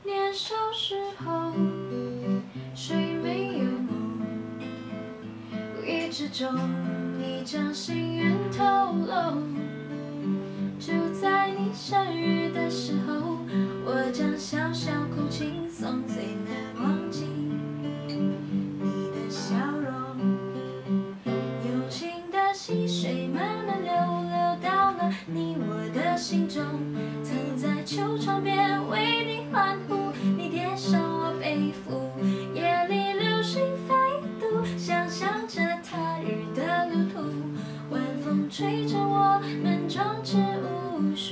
年少时候，谁没有梦？无意之中，你将心愿透露。就在你生日的时候，我将小小哭，轻松最难忘记你的笑容。友情的溪水慢慢流，流到了你我的心中。曾在球场边为你欢呼，你贴上我背负，夜里流星飞渡，想象着他日的路途。晚风吹着我们壮志无数。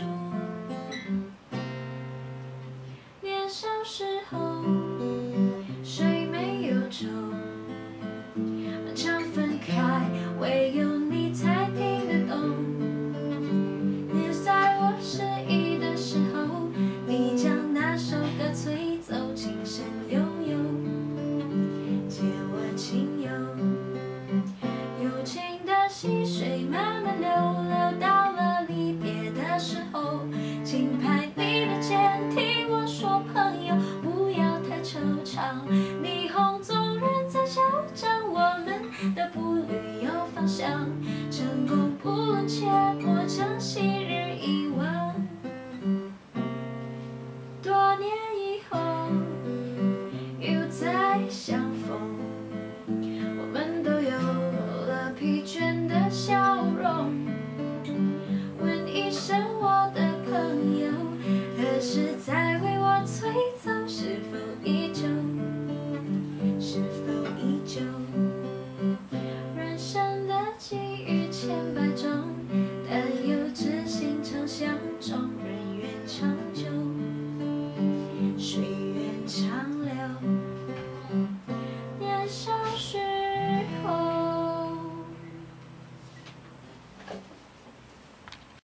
年少时候，谁没有愁？漫长分开，唯有你才听得懂。也在我失意的时候，你将那首歌吹奏，轻声悠悠，借我轻游。友情的溪水慢慢流，流到了离别的时候，轻拍你的肩，听我说朋友，不要太惆怅。霓虹纵然在嚣张，我们的步履有方向。成功不论切莫将心